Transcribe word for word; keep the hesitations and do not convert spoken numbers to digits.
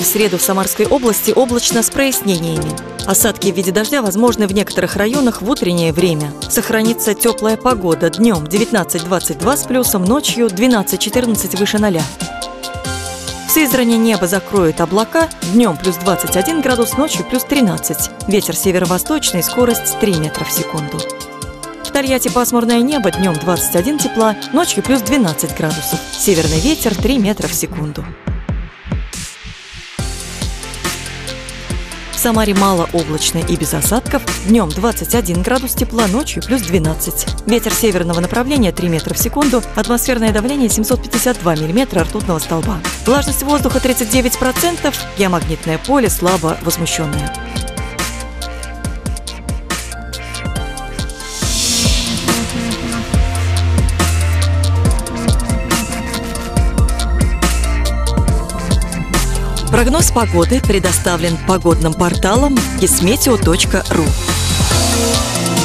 среду в Самарской области облачно с прояснениями. Осадки в виде дождя возможны в некоторых районах в утреннее время. Сохранится теплая погода. Днем девятнадцать-двадцать два с плюсом, ночью двенадцать-четырнадцать выше ноля. В Сызрани небо закроют облака. Днем плюс двадцать один градус, ночью плюс тринадцать. Ветер северо-восточный, скорость три метра в секунду. В Тольятти пасмурное небо, днем двадцать один тепла, ночью плюс двенадцать градусов. Северный ветер три метра в секунду. В Самаре малооблачно и без осадков. Днем двадцать один градус тепла, ночью плюс двенадцать. Ветер северного направления три метра в секунду. Атмосферное давление семьсот пятьдесят два миллиметра ртутного столба. Влажность воздуха тридцать девять процентов. Геомагнитное поле слабо возмущенное. Прогноз погоды предоставлен погодным порталом гисметео точка ру.